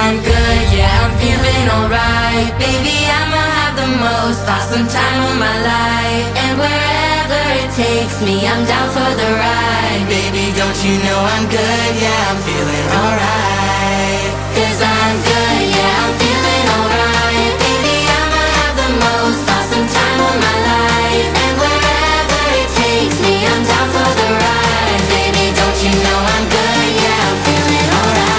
I'm good, yeah, I'm feeling alright. Baby, I'ma have the most awesome time of my life. And wherever it takes me, I'm down for the ride. Baby, don't you know I'm good, yeah, I'm feeling alright. Cause I'm good, yeah, I'm feeling alright. Baby, I'ma have the most awesome time of my life. And wherever it takes me, I'm down for the ride. Baby, don't you know I'm good, yeah, I'm feeling alright.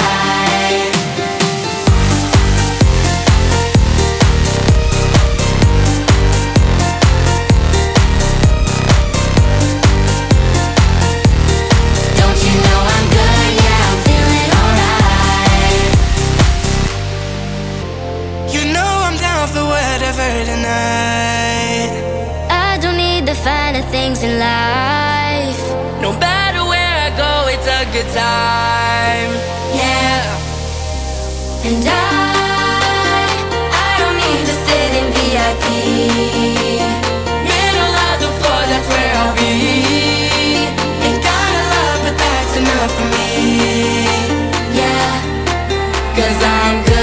Tonight, I don't need the finer things in life. no matter where I go, it's a good time. Yeah. And I don't need to sit in VIP. Middle of the floor, that's where I'll be. Ain't got a lot, but that's enough for me. Yeah, cause I'm good.